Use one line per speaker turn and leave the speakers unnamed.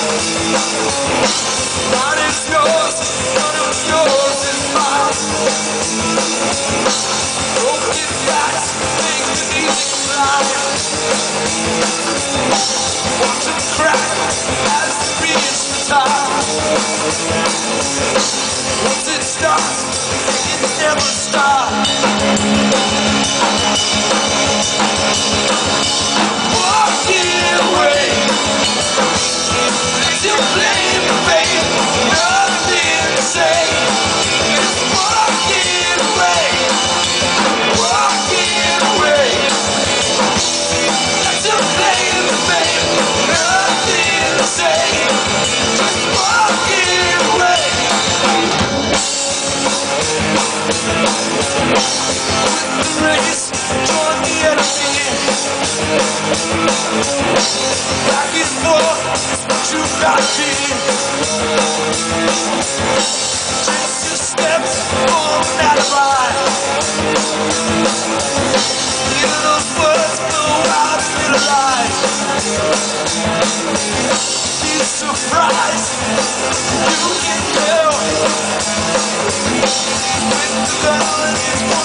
Mine is yours, none of yours is mine. Broken glass make the music climb. Watch them crack as they reach the top. Once it starts, it never stops. Walking away, still playing the babe, nothing to say. Just walking away, still playing the babe, nothing to say. Just walking away. With the race, join the enemy. Back and forth is what you got to. Just your steps on that line. Hear those words blow out through the light. Be surprised, you can tell. With the melodies.